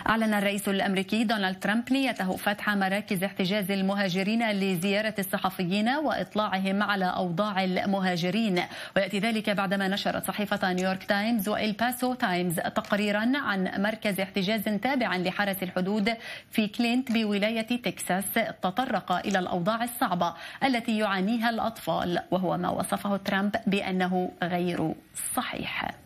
أعلن الرئيس الأمريكي دونالد ترامب نيته فتح مراكز احتجاز المهاجرين لزيارة الصحفيين وإطلاعهم على أوضاع المهاجرين، ويأتي ذلك بعدما نشرت صحيفة نيويورك تايمز وإلباسو تايمز تقريرا عن مركز احتجاز تابع لحرس الحدود في كلينت بولاية تكساس تطرق إلى الأوضاع الصعبة التي يعانيها الأطفال، وهو ما وصفه ترامب بأنه غير صحيح.